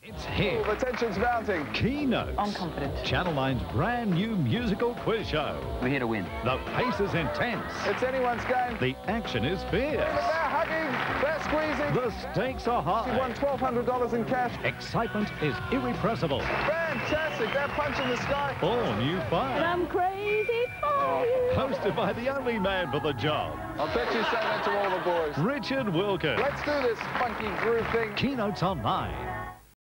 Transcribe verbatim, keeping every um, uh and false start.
It's here. Oh, the tension's mounting. Keynotes. I'm confident. Channel nine's brand new musical quiz show. We're here to win. The pace is intense. It's anyone's game. The action is fierce. They're hugging, they're squeezing. The stakes are high. He won twelve hundred dollars in cash. Excitement is irrepressible. Fantastic, they're punching the sky. All new fun. And I'm crazy for you. Hosted by the only man for the job. I'll bet you say that to all the boys. Richard Wilkins. Let's do this funky groove thing. Keynotes on nine.